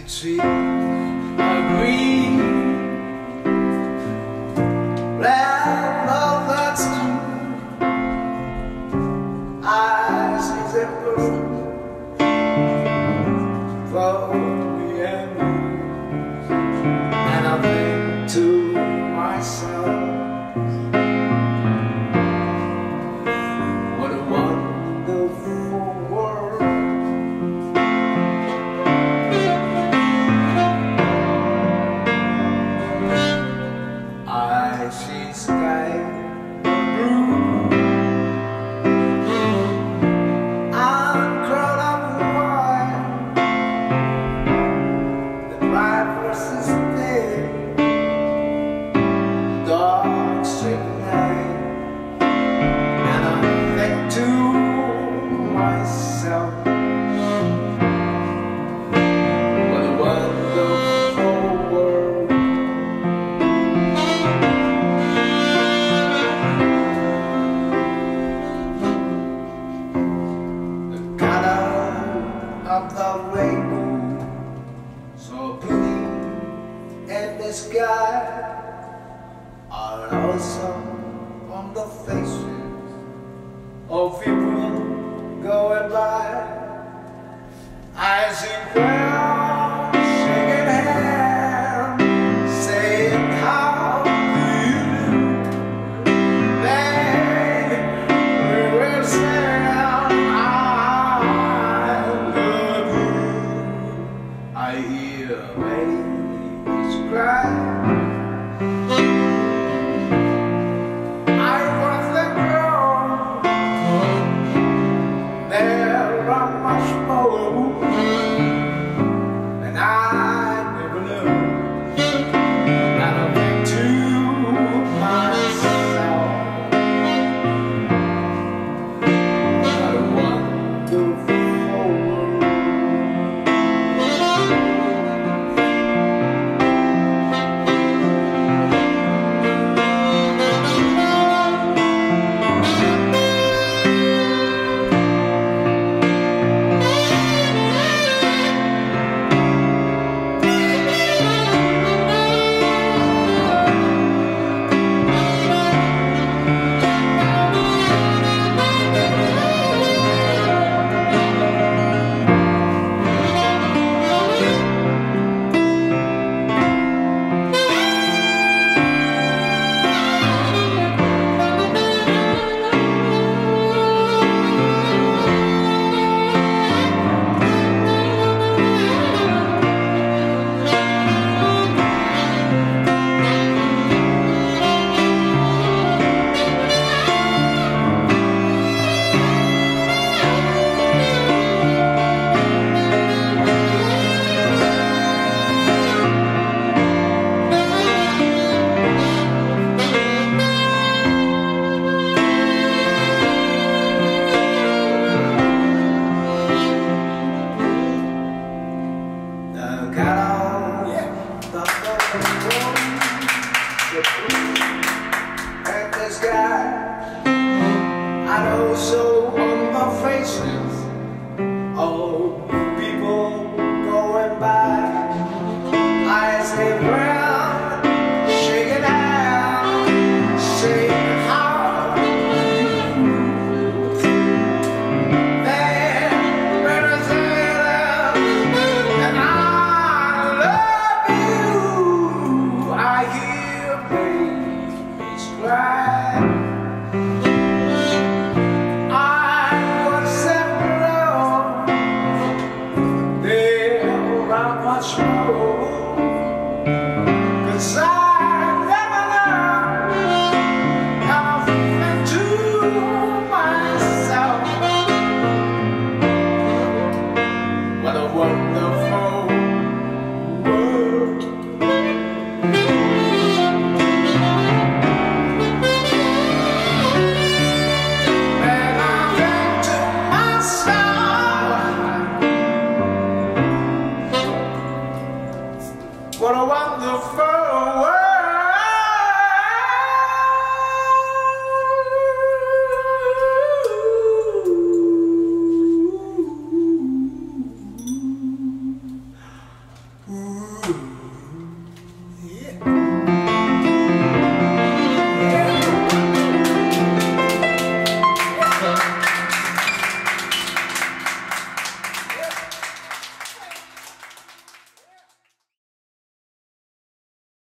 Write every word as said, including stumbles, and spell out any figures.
the tree agree. Well, no, that's true. I see them perfect for me and you, and I think to myself, what a wonderful world. I see sky blue and crowd of white, the bright versus day, dark straight night, and I think to myself, what a wonderful world. Of the rainbow, so pretty in the sky, are also on the faces of people going by. I see crowds shaking hands, saying how do you do, babe, we will say I hear babies cry. I watch them grow. There are much more, and I never knew. I don't think to myself, what a wonderful world. And the sky, and also on my faces